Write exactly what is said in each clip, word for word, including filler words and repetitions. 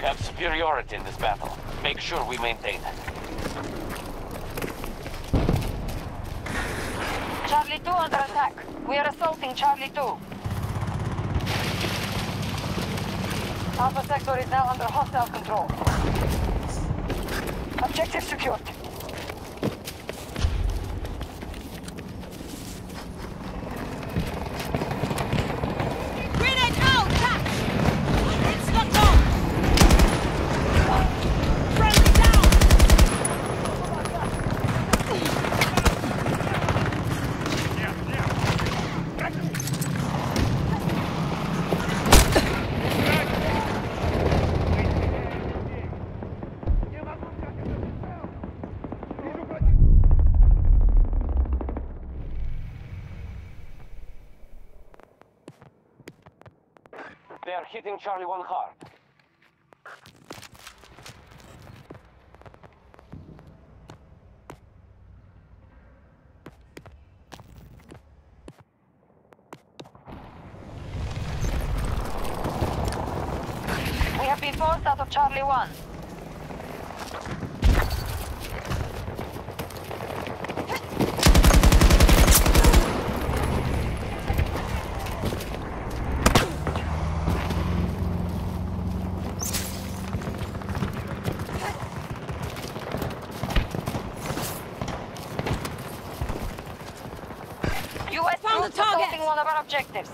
have superiority in this battle. Make sure we maintain it. Charlie two under attack. We are assaulting Charlie two. Alpha sector is now under hostile control. Objective secured. Grenade out! Catch! It's locked on! Friendly down! They are hitting Charlie one hard. We have been forced out of Charlie one. U S Found the troops target. assaulting one of our objectives.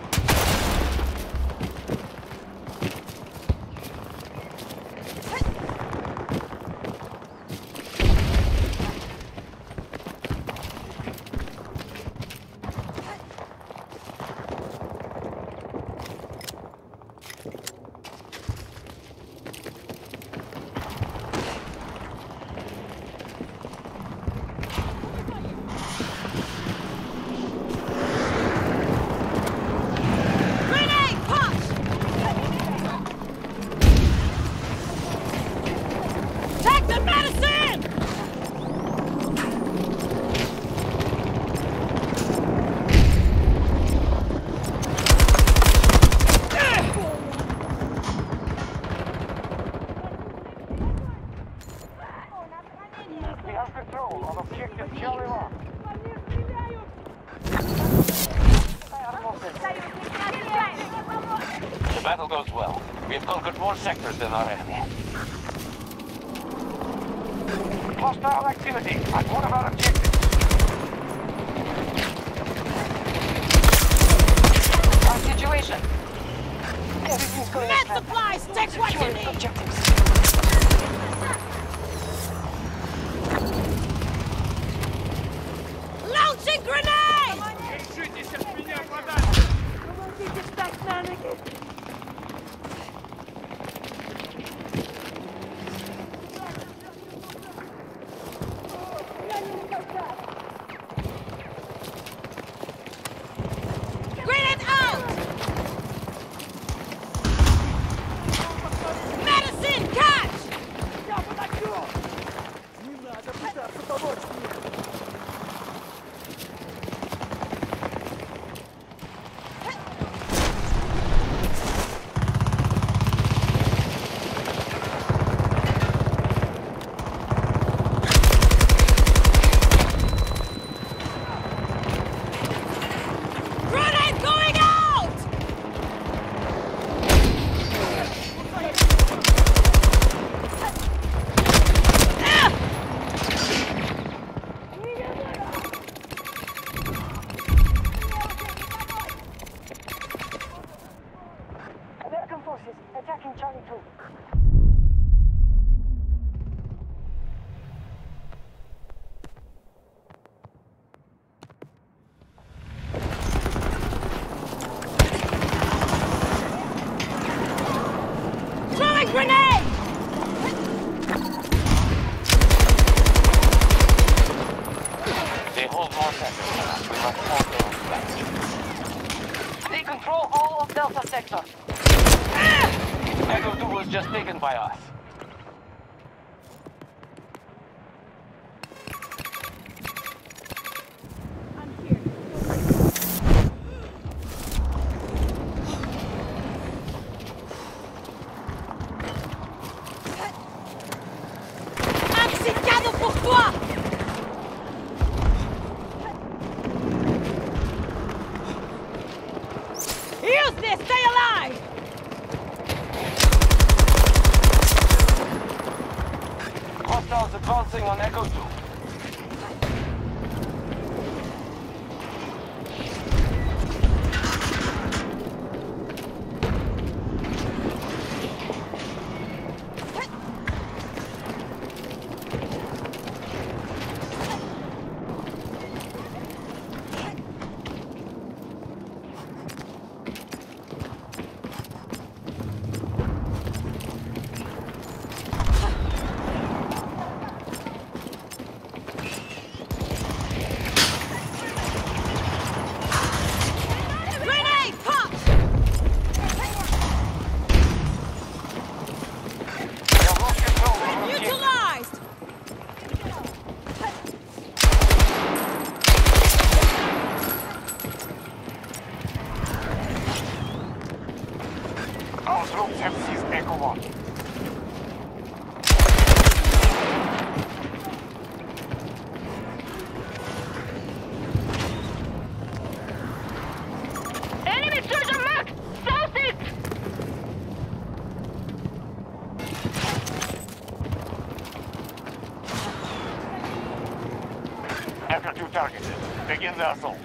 Grenade! Punch! Take the medicine! We have control of objective Charlie one. The battle goes well. We have conquered more sectors than our enemy. Hostile activity at one of our objectives. Our situation. Everything's going Med as planned. supplies! Take what you Securing need! objectives. Launching grenade! Grenade out! Medicine, catch! Grenade going out! Ah! American forces attacking Charlie two. Throwing grenade! They hold more sectors than us. We must hold those back. They control all of Delta sector. Echo two was just taken by us. this! Stay alive! Hostiles advancing on Echo two. Our troops have seized Echo one. Enemy soldier mark! Southeast! Echo two targeted. Begin the assault.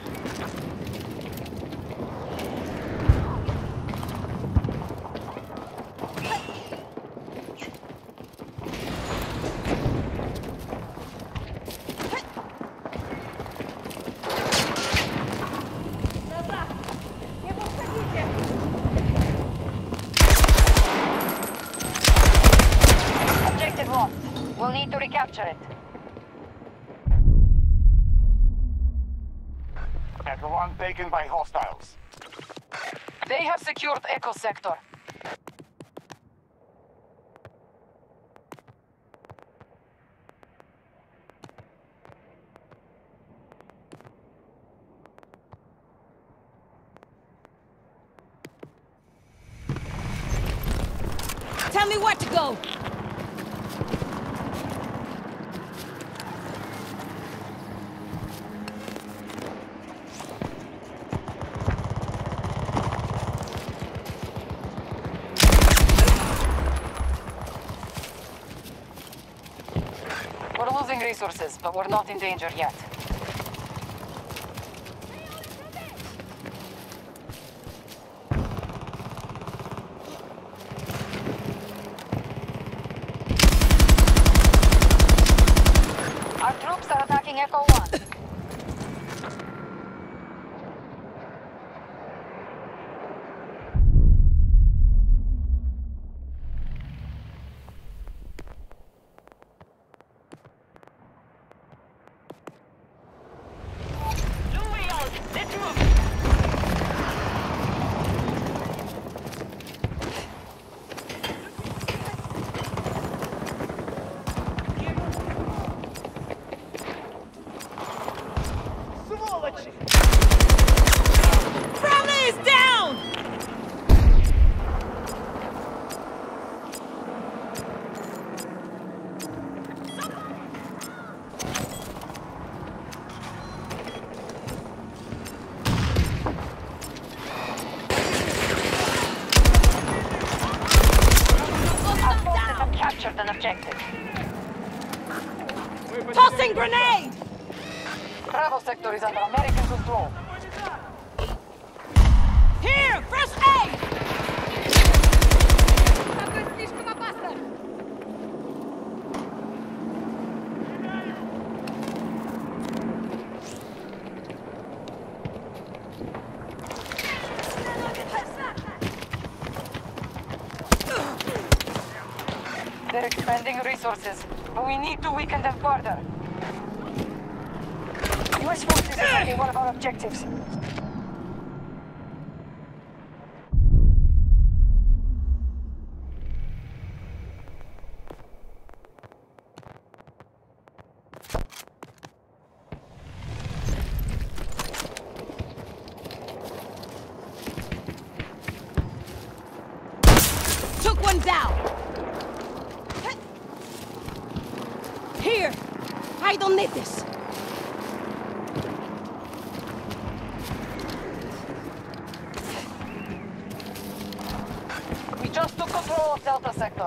Objective lost. We'll need to recapture it. Echo one taken by hostiles. They have secured Echo Sector. Tell me where to go! We're losing resources, but we're not in danger yet. Our troops are attacking Echo one. Let's move! Friendly is down! Captured an objective. Tossing grenade! Bravo sector is under American control. Here! First aid! They're expending resources, but we need to weaken them further. U S forces are taking one of our objectives. Took one down! Here! I don't need this! just took control of Delta Sector.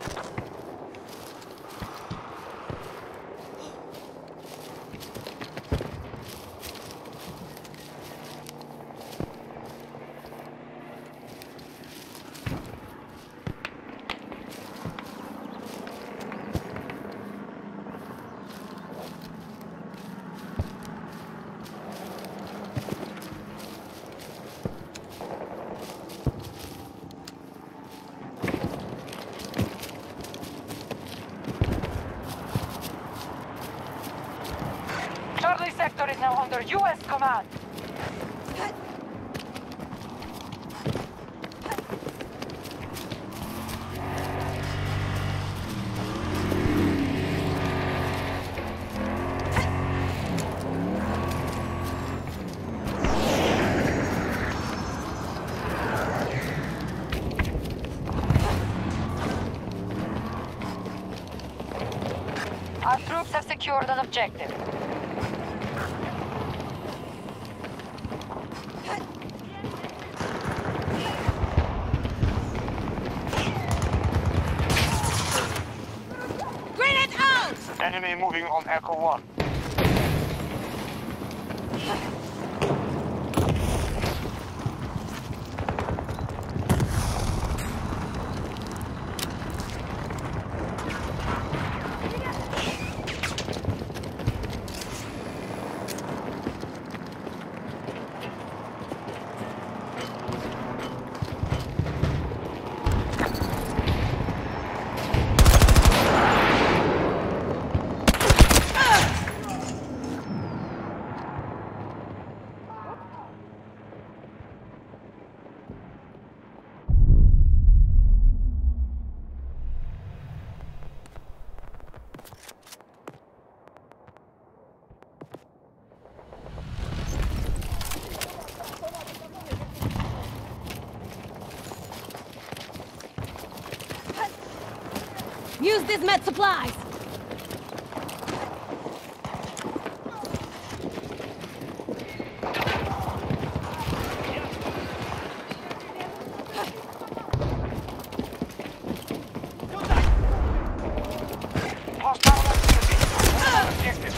Charlie Sector is now under U S command. Our troops have secured an objective. Grenade out! Enemy moving on Echo one. Use these med supplies! Hostile activity. Objectives.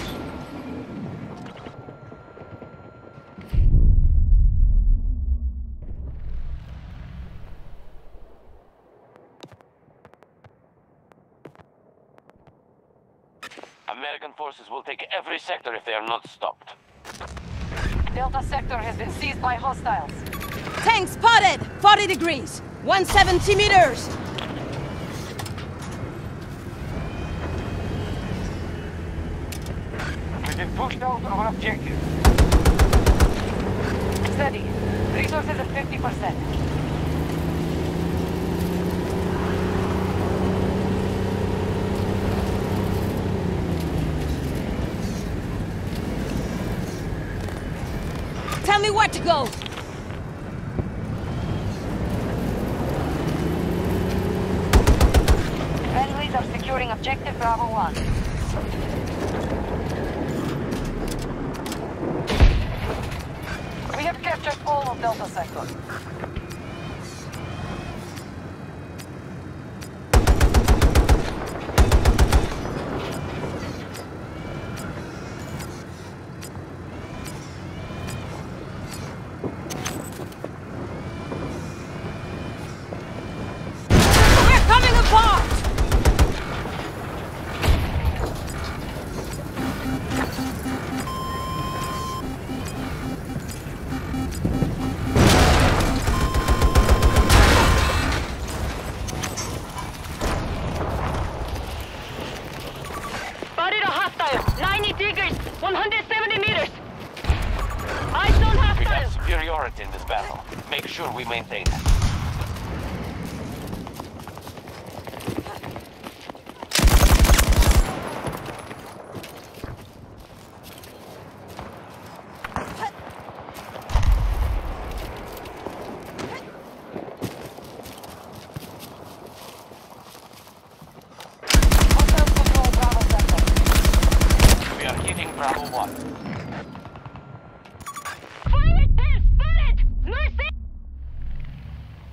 American forces will take every sector if they are not stopped. Delta Sector has been seized by hostiles. Tank spotted! forty degrees! one hundred seventy meters! We've been pushed out of our objective. Steady. Resources at fifty percent. Tell me where to go! Friendlies are securing objective Bravo one. We have captured all of Delta Sector. We're coming apart! Spotted a hostile! ninety degrees! one hundred seventy meters! Eyes on We have hostile! superiority in this battle. Make sure we maintain it. Hostiles control Bravo Sector. We are hitting Bravo one. Fire there! Spotted! Mercy!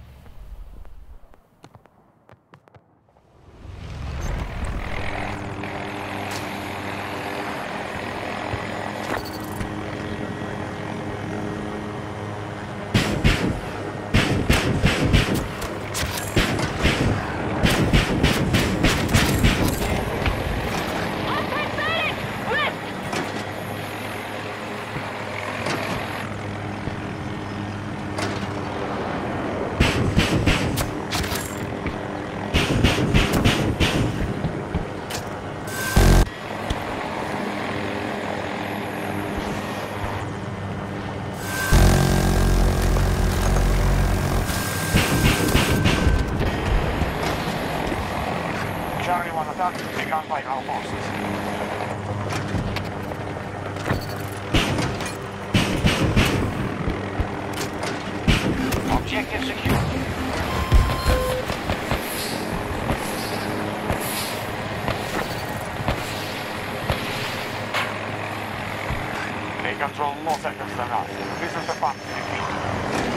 contact begun by our forces. Objective secure. They control more sectors than us. This is the path to defeat.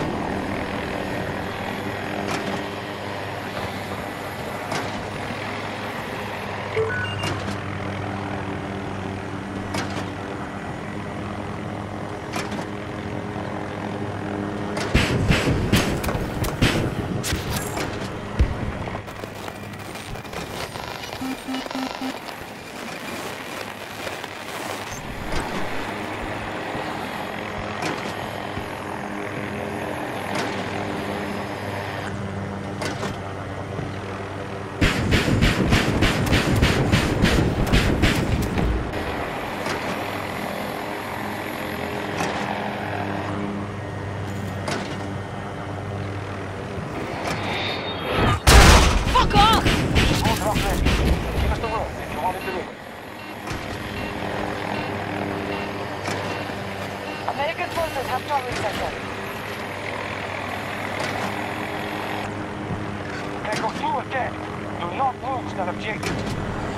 American forces have target sector. Echo two are dead. Do not lose that objective.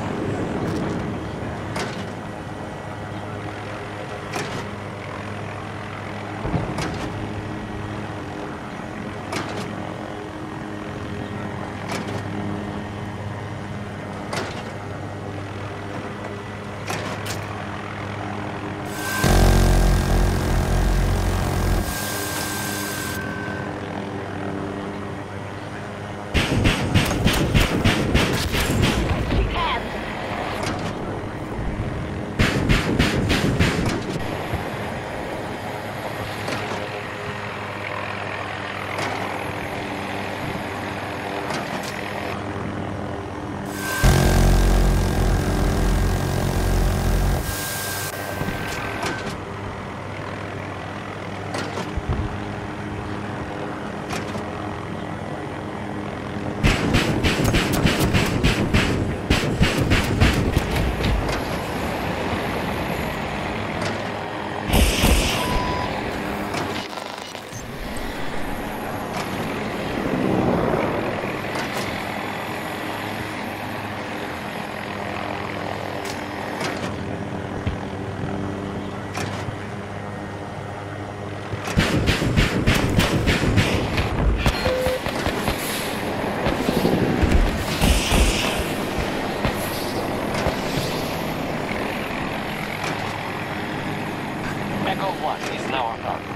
Echo one is now our target.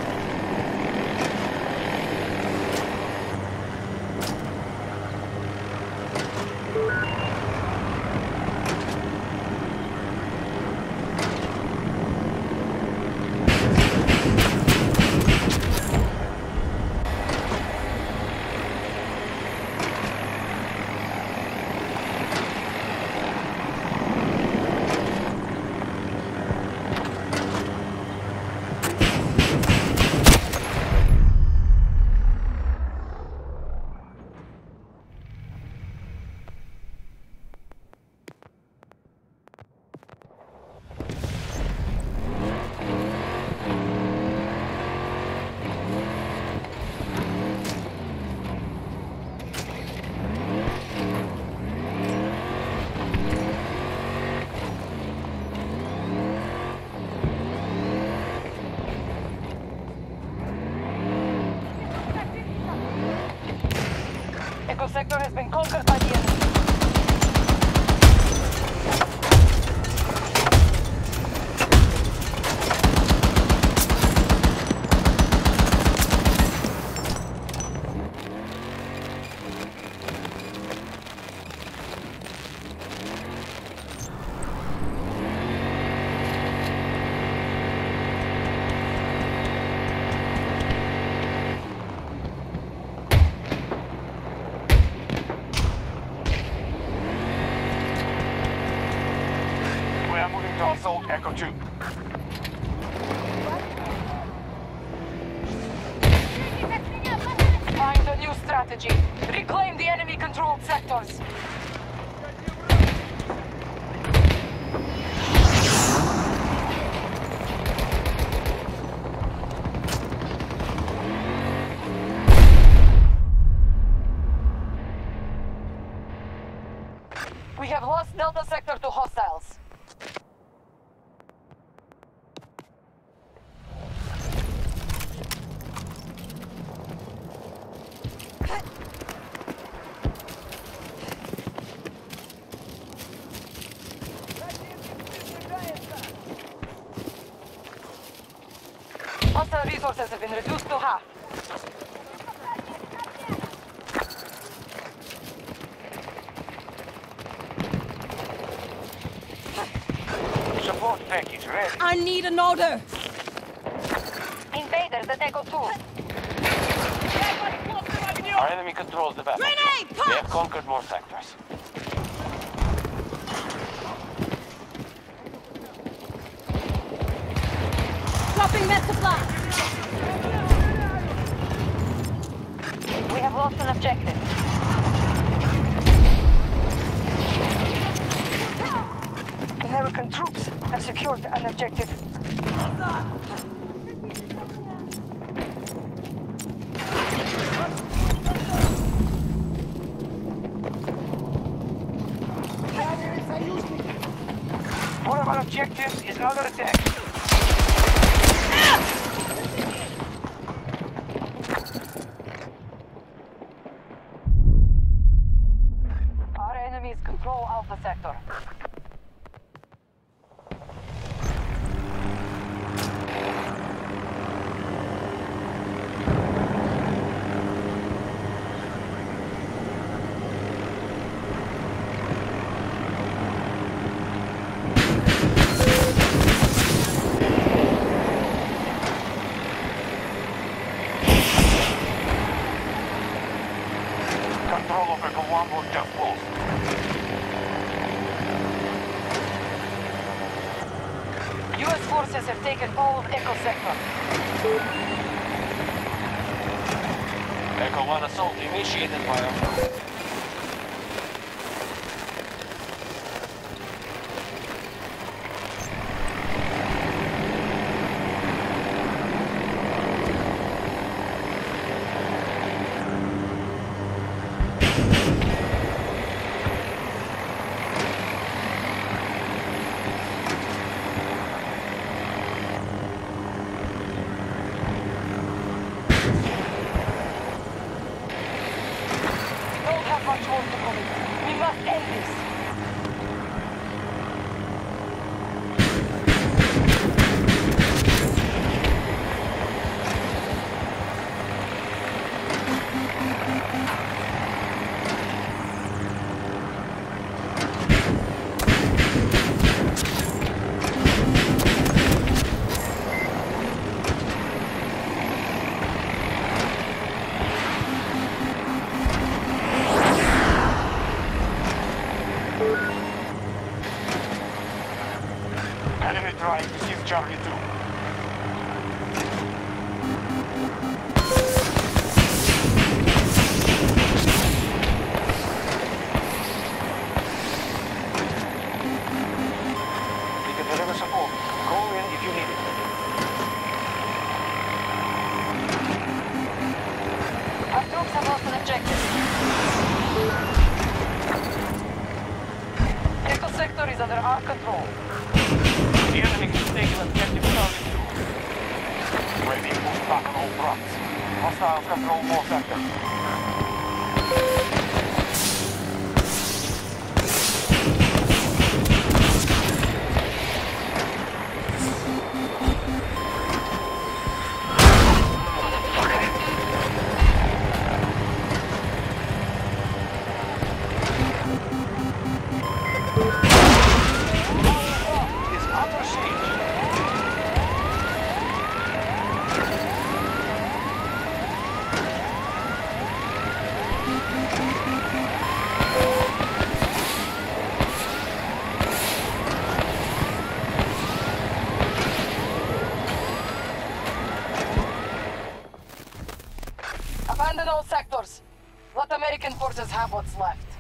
Echo sector has been conquered by the enemy. Assault Echo two. Find a new strategy. Reclaim the enemy-controlled sectors. resources have been reduced to half. Support package ready. I need an order. Invaders at Echo two. Our enemy controls the battle. Grenade! They have Punch! conquered more sectors. Dropping med supply. We have lost an objective. American troops have secured an objective. One of our objectives is under attack. Our enemies control Alpha Sector. Control of Echo one will just lost. U S forces have taken all of Echo Sector. Echo one assault initiated by our... Don't have much more to commit. We must end this. Enemy trying to seize Charlie two. We can deliver support. Call in if you need it. Our troops have lost an objective. Echo Sector is under our control. The enemy has taken objective Charlie two. Ready to push back on all fronts. Hostiles control more sectors. Is under siege. Abandon all sectors. Let American forces have what's left.